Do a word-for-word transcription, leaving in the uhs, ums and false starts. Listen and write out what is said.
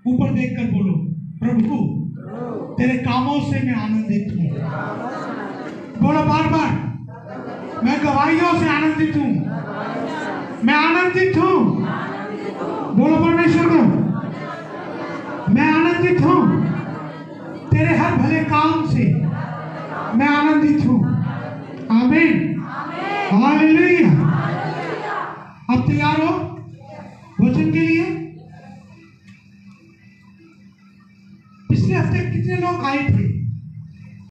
ऊपर देखकर बोलो, प्रभु तेरे कामों से मैं आनंदित हूँ। बोलो बार बार, मैं गवाहियों से आनंदित हूँ, मैं आनंदित हूँ। बोलो परमेश्वर को, मैं आनंदित हूँ, तेरे हर भले काम से मैं आनंदित हूँ। आमीन, हालेलुया। अब तैयार हो वचन के लिए? पिछले हफ्ते कितने लोग आए थे?